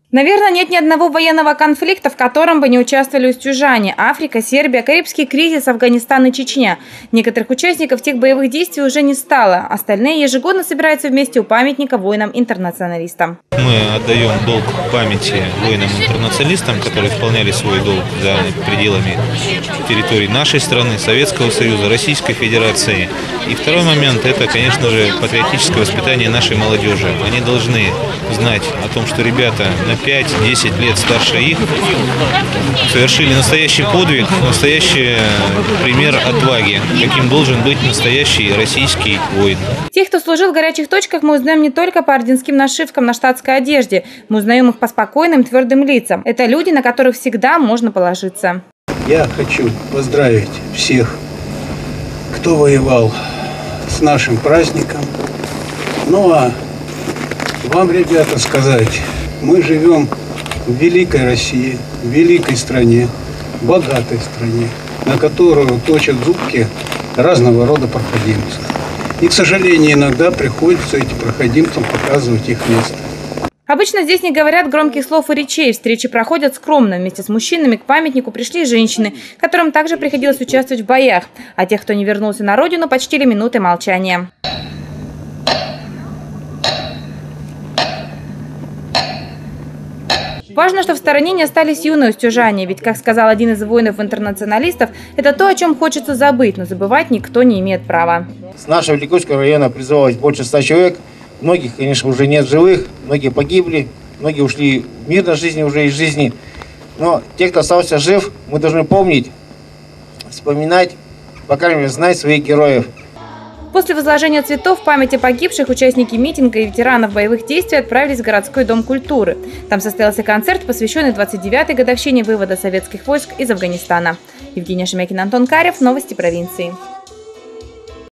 Наверное, нет ни одного военного конфликта, в котором бы не участвовали устюжане. Африка, Сербия, Карибский кризис, Афганистан и Чечня. Некоторых участников тех боевых действий уже не стало. Остальные ежегодно собираются вместе у памятника воинам-интернационалистам. Мы отдаем долг памяти воинам-интернационалистам, которые исполняли свой долг за пределами территории нашей страны, Советского Союза, Российской Федерации. И второй момент – это, конечно же, патриотическое воспитание нашей молодежи. Они должны знать о том, что ребята на 5-10 лет старше их совершили настоящий подвиг, настоящий пример отваги, каким должен быть настоящий российский воин. Тех, кто служил в горячих точках, мы узнаем не только по орденским нашивкам на штатской одежде. Мы узнаем их по спокойным, твердым лицам. Это люди, на которых всегда можно положиться. Я хочу поздравить всех, кто воевал, с нашим праздником. Ну а вам, ребята, сказать, мы живем в великой России, в великой стране, богатой стране, на которую точат зубки разного рода проходимцы. И, к сожалению, иногда приходится этим проходимцам показывать их место. Обычно здесь не говорят громких слов и речей. Встречи проходят скромно. Вместе с мужчинами к памятнику пришли женщины, которым также приходилось участвовать в боях. А тех, кто не вернулся на родину, почтили минутой молчания. Важно, что в стороне не остались юные устюжане, ведь, как сказал один из воинов-интернационалистов, это то, о чем хочется забыть, но забывать никто не имеет права. С нашего Великосского района призывалось больше 100 человек. Многих, конечно, уже нет живых, многие погибли, многие ушли в мирной жизни уже из жизни. Но те, кто остался жив, мы должны помнить, вспоминать, по крайней мере, знать своих героев. После возложения цветов в память о погибших участники митинга и ветеранов боевых действий отправились в городской дом культуры. Там состоялся концерт, посвященный 29-й годовщине вывода советских войск из Афганистана. Евгения Шемякина, Антон Карев. Новости провинции.